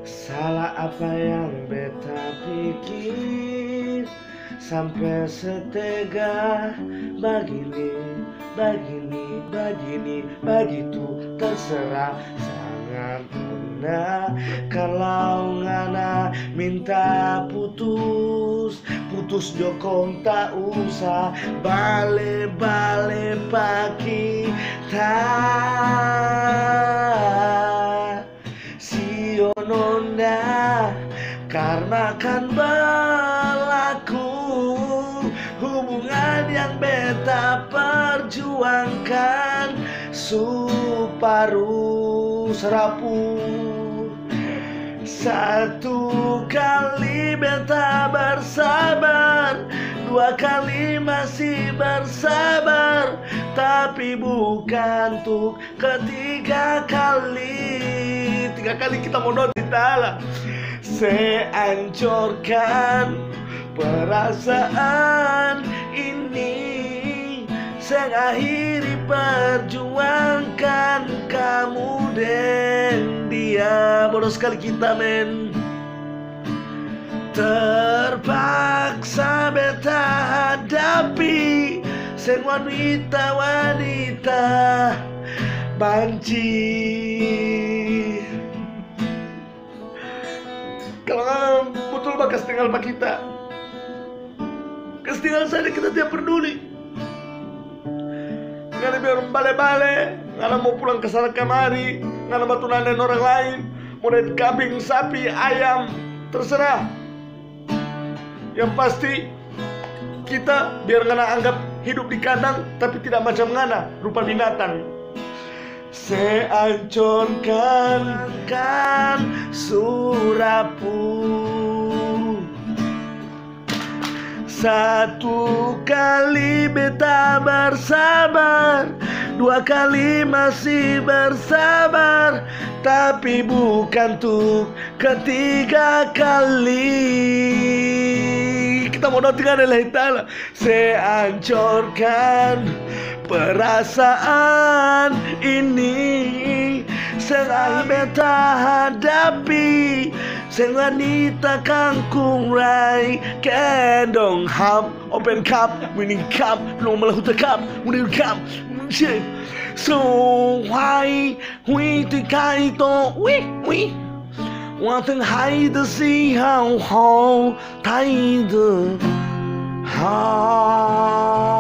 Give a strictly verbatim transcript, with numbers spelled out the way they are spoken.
Salah apa yang beta pikir sampai setega begini, begini, begini, begitu terserah. Sangat benar kalau ngana minta putus, putus jokong tak usah bale-bale paki tak nona, karena kan berlaku hubungan yang beta perjuangkan separuh serapu. Satu kali beta bersabar, dua kali masih bersabar, tapi bukan untuk ketiga kali. Tiga kali kita mau nonton Ta'ala. Sehancurkan perasaan ini, sengakhiri perjuangkan kamu dan dia. Bodoh sekali kita men. Terpaksa beta hadapi seng wanita-wanita banci. Kalau betul bakas tinggal pak kita, kas tinggal saja kita tidak peduli. Nggak ada biar bale-bale, nggak ada mau pulang ke sana kemari, nggak ada batu nandan orang lain, mau dari kambing, sapi, ayam, terserah. Yang pasti kita biar ngana anggap hidup di kandang, tapi tidak macam ngana rupa binatang. Sehancurkan kan surapu. Satu kali beta bersabar, dua kali masih bersabar, tapi bukan untuk ketiga kali. Kita mau nonton adalah Ta'ala. Sehancurkan perasaan ini, sengaja beta hadapi seng wanita kangkung rai kendong hap open cup winning cup belum malah huta cup winning cup shit so why we to kai to we we want to hide the sea how how tied the how